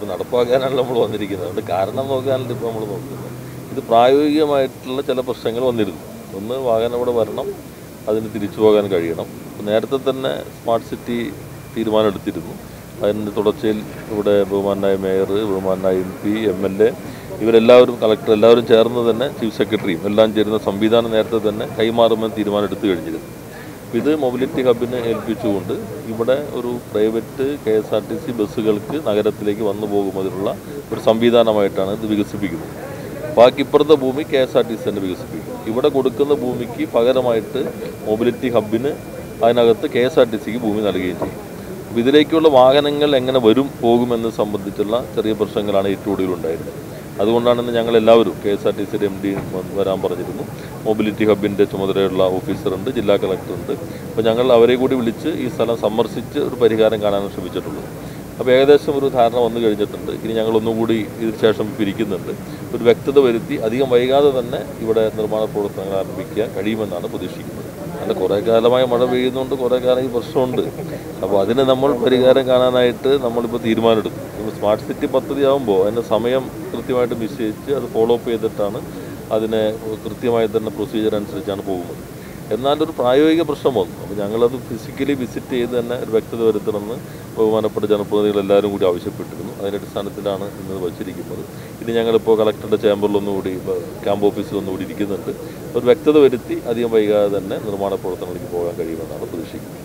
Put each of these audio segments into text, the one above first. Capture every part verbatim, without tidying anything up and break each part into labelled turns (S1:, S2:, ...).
S1: നടപ്പാക്കാനാണ് നമ്മൾ വന്നിരിക്കുന്നത്. അതുകൊണ്ട് കാരണം നോക്കാനല്ല ഇപ്പോൾ നമ്മൾ നോക്കുന്നത്. ഇത് പ്രായോഗികമായിട്ടുള്ള ചില പ്രശ്നങ്ങൾ വന്നിരുന്നു. ഒന്ന്, വാഹനം ഇവിടെ വരണം, അതിന് തിരിച്ചു പോകാൻ കഴിയണം. നേരത്തെ തന്നെ സ്മാർട്ട് സിറ്റി തീരുമാനം എടുത്തിരുന്നു. അതിൻ്റെ തുടർച്ചയിൽ ഇവിടെ ബഹുമാനായ മേയർ, ബഹുമാനായ M P, M L A ഇവരെല്ലാവരും, കളക്ടർ എല്ലാവരും ചേർന്ന് തന്നെ ചീഫ് സെക്രട്ടറിയും എല്ലാം ചേരുന്ന സംവിധാനം നേരത്തെ തന്നെ കൈമാറുമെന്ന് തീരുമാനം എടുത്തു കഴിഞ്ഞിരുന്നു. ഇത് മൊബിലിറ്റി ഹബിനെ ഏൽപ്പിച്ചുകൊണ്ട് ഇവിടെ ഒരു private K S R T C ബസ്സുകൾക്ക് നഗരത്തിലേക്ക് വന്നു പോകുന്നതിനുള്ള ഒരു സംവിധാനമായിട്ടാണ് ഇത് വികസിപ്പിക്കുന്നത്. ബാക്കി ഇപ്പുറത്തെ ഭൂമി K S R T C തന്നെ വികസിപ്പിക്കും. ഇവിടെ കൊടുക്കുന്ന ഭൂമിക്ക് പകരമായിട്ട് മൊബിലിറ്റി ഹബിന് അതിനകത്ത് കെ എസ് ആർ ടി സിക്ക് ഭൂമി നൽകുകയും ചെയ്യും. അപ്പോൾ ഇതിലേക്കുള്ള വാഹനങ്ങൾ എങ്ങനെ വരും പോകുമെന്ന് സംബന്ധിച്ചുള്ള ചെറിയ പ്രശ്നങ്ങളാണ് ഏറ്റവും കൂടുതലുണ്ടായിരുന്നത്. അതുകൊണ്ടാണ് ഇന്ന് ഞങ്ങൾ എല്ലാവരും കെ എസ് ആർ ടി സിയുടെ എം ഡി വരാൻ പറഞ്ഞിരുന്നു. മൊബിലിറ്റി ഹബിൻ്റെ ചുമതലയുള്ള ഓഫീസറുണ്ട്, ജില്ലാ കളക്ടറുണ്ട്. അപ്പോൾ ഞങ്ങൾ അവരെ കൂടി വിളിച്ച് ഈ സ്ഥലം സന്ദർശിച്ച് ഒരു പരിഹാരം കാണാനാണ് ശ്രമിച്ചിട്ടുള്ളത്. അപ്പോൾ ഏകദേശം ഒരു ധാരണ വന്നു കഴിഞ്ഞിട്ടുണ്ട്. ഇനി ഞങ്ങൾ ഒന്നുകൂടി ഇതിന് ശേഷം പിരിക്കുന്നുണ്ട്. ഒരു വ്യക്തത വരുത്തി അധികം വൈകാതെ തന്നെ ഇവിടെ നിർമ്മാണ പ്രവർത്തനങ്ങൾ ആരംഭിക്കാൻ കഴിയുമെന്നാണ് പ്രതീക്ഷിക്കുന്നത്. അല്ല, കുറേ കാലമായി മഴ പെയ്യുന്നതുകൊണ്ട് കുറേ കാലം ഈ പ്രശ്നമുണ്ട്. അപ്പോൾ അതിന് നമ്മൾ പരിഹാരം കാണാനായിട്ട് നമ്മളിപ്പോൾ തീരുമാനമെടുക്കും. സ്മാർട്ട് സിറ്റി പദ്ധതി ആകുമ്പോൾ അതിൻ്റെ സമയം കൃത്യമായിട്ട് നിശ്ചയിച്ച് അത് ഫോളോ അപ്പ് ചെയ്തിട്ടാണ് അതിനെ കൃത്യമായി തന്നെ പ്രൊസീജിയർ അനുസരിച്ചാണ് പോകുന്നത്. എന്നാലൊരു പ്രായോഗിക പ്രശ്നം വന്നു. അപ്പോൾ ഞങ്ങളത് ഫിസിക്കലി വിസിറ്റ് ചെയ്ത് തന്നെ ഒരു വ്യക്തത വരുത്തണമെന്ന് ബഹുമാനപ്പെട്ട ജനപ്രതിനിധികൾ എല്ലാവരും കൂടി ആവശ്യപ്പെട്ടിരുന്നു. അതിൻ്റെ അടിസ്ഥാനത്തിലാണ് ഇന്ന് വച്ചിരിക്കുന്നത്. ഇനി ഞങ്ങളിപ്പോൾ കളക്ടറുടെ ചേംബറിലൊന്നുകൂടി, ക്യാമ്പ് ഓഫീസിലൊന്നുകൂടി ഇരിക്കുന്നുണ്ട്. ഒരു വ്യക്തത വരുത്തി അധികം വൈകാതെ തന്നെ നിർമ്മാണ പ്രവർത്തനങ്ങളിലേക്ക് പോകാൻ കഴിയുമെന്നാണ് പ്രതീക്ഷിക്കുന്നത്.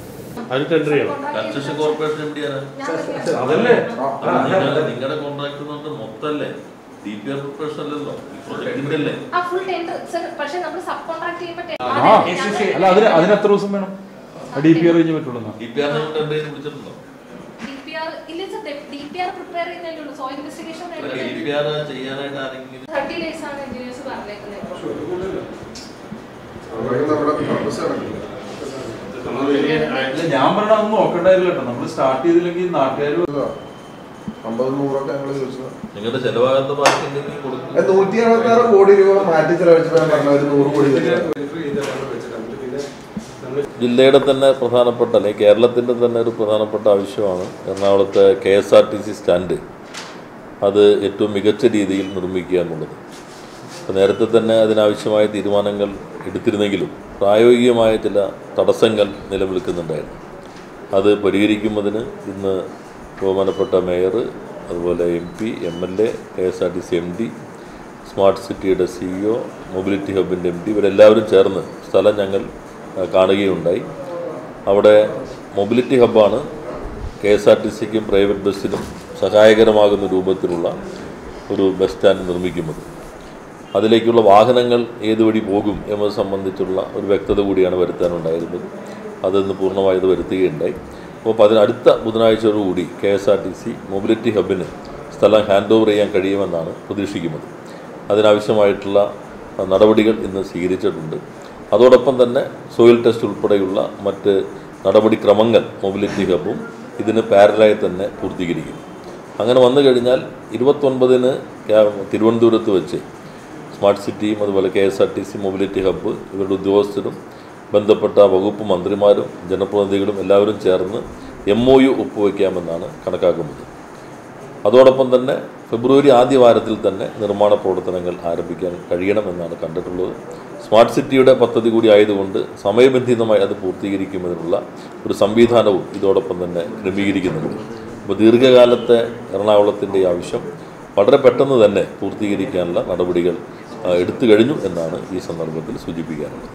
S1: നിങ്ങളുടെ കോൺട്രാക്ട് മൊത്തമല്ലേ, ഡി പി ആർ പ്രിപ്പറേഷൻ അല്ലല്ലോ,
S2: അല്ല അതിന് അതിന് എത്ര ദിവസം വേണം ഡി പി ആർ കഴിഞ്ഞ് പറ്റുള്ളൂ?
S1: ഡി പി ആർ വിളിച്ചിട്ടുണ്ടോ? ചെയ്യാനായിട്ട് ആരെങ്കിലും
S2: ഞാൻ പറഞ്ഞ ഒന്നും നോക്കണ്ടായില്ല കേട്ടോ. നമ്മൾ സ്റ്റാർട്ട് ചെയ്തില്ലെങ്കിൽ നാട്ടുകാർ
S3: അമ്പത് നൂറൊക്കെ ഞങ്ങൾ ചോദിച്ചത്.
S1: നിങ്ങളുടെ ചെലവാകാത്ത
S3: നൂറ്റി അറുപത്താറ് കോടി രൂപ മാറ്റി ചെലവഴിച്ചപ്പോൾ പറഞ്ഞ ഒരു നൂറ് കോടി.
S1: ജില്ലയുടെ തന്നെ പ്രധാനപ്പെട്ട, അല്ലെങ്കിൽ കേരളത്തിൻ്റെ തന്നെ ഒരു പ്രധാനപ്പെട്ട ആവശ്യമാണ് എറണാകുളത്തെ K S R T C stand. അത് ഏറ്റവും മികച്ച രീതിയിൽ നിർമ്മിക്കുക എന്നുള്ളത്. അപ്പോൾ നേരത്തെ തന്നെ അതിനാവശ്യമായ തീരുമാനങ്ങൾ എടുത്തിരുന്നെങ്കിലും പ്രായോഗികമായ ചില തടസ്സങ്ങൾ നിലനിൽക്കുന്നുണ്ടായിരുന്നു. അത് പരിഹരിക്കുന്നതിന് ഇന്ന് ബഹുമാനപ്പെട്ട മേയർ, അതുപോലെ M P, M L A, K S R T C M D, smart സിറ്റിയുടെ സി ഇ ഒ, മൊബിലിറ്റി ഹബിൻ്റെ എം ഡി ഇവരെല്ലാവരും ചേർന്ന് സ്ഥലം ഞങ്ങൾ കാണുകയുണ്ടായി. അവിടെ മൊബിലിറ്റി ഹബ്ബാണ് കെ എസ് ആർ ടി സിക്കും പ്രൈവറ്റ് ബസ്സിനും സഹായകരമാകുന്ന രൂപത്തിലുള്ള ഒരു ബസ് സ്റ്റാൻഡ് നിർമ്മിക്കുന്നത്. അതിലേക്കുള്ള വാഹനങ്ങൾ ഏതുവഴി പോകും എന്നത് സംബന്ധിച്ചുള്ള ഒരു വ്യക്തത കൂടിയാണ് വരുത്താനുണ്ടായിരുന്നത്. അതിന്ന് പൂർണ്ണമായത് വരുത്തുകയുണ്ടായി. അപ്പോൾ അതിന് അടുത്ത ബുധനാഴ്ചയോടുകൂടി K S R T C mobility ഹബിന് സ്ഥലം ഹാൻഡ് ഓവർ ചെയ്യാൻ കഴിയുമെന്നാണ് പ്രതീക്ഷിക്കുന്നത്. അതിനാവശ്യമായിട്ടുള്ള നടപടികൾ ഇന്ന് സ്വീകരിച്ചിട്ടുണ്ട്. അതോടൊപ്പം തന്നെ സോയിൽ ടെസ്റ്റ് ഉൾപ്പെടെയുള്ള മറ്റ് നടപടിക്രമങ്ങൾ മൊബിലിറ്റി ഹബും ഇതിന് പാരലായി തന്നെ പൂർത്തീകരിക്കും. അങ്ങനെ വന്നു കഴിഞ്ഞാൽ ഇരുപത്തൊൻപതിന് തിരുവനന്തപുരത്ത് വെച്ച് സ്മാർട്ട് സിറ്റിയും അതുപോലെ K S R T C mobility hub ഇവരുടെ ഉദ്യോഗസ്ഥരും ബന്ധപ്പെട്ട വകുപ്പ് മന്ത്രിമാരും ജനപ്രതിനിധികളും എല്ലാവരും ചേർന്ന് എം ഒ യു ഒപ്പുവയ്ക്കാമെന്നാണ് കണക്കാക്കുന്നത്. അതോടൊപ്പം തന്നെ ഫെബ്രുവരി ആദ്യ വാരത്തിൽ തന്നെ നിർമ്മാണ പ്രവർത്തനങ്ങൾ ആരംഭിക്കാൻ കഴിയണമെന്നാണ് കണ്ടിട്ടുള്ളത്. സ്മാർട്ട് സിറ്റിയുടെ പദ്ധതി കൂടി ആയതുകൊണ്ട് സമയബന്ധിതമായി അത് പൂർത്തീകരിക്കുന്നതിനുള്ള ഒരു സംവിധാനവും ഇതോടൊപ്പം തന്നെ ക്രമീകരിക്കുന്നുണ്ട്. അപ്പോൾ ദീർഘകാലത്തെ എറണാകുളത്തിൻ്റെ ആവശ്യം വളരെ പെട്ടെന്ന് തന്നെ പൂർത്തീകരിക്കാനുള്ള നടപടികൾ എടുത്തു കഴിഞ്ഞു എന്നാണ് ഈ സന്ദർഭത്തിൽ സൂചിപ്പിക്കാനുള്ളത്.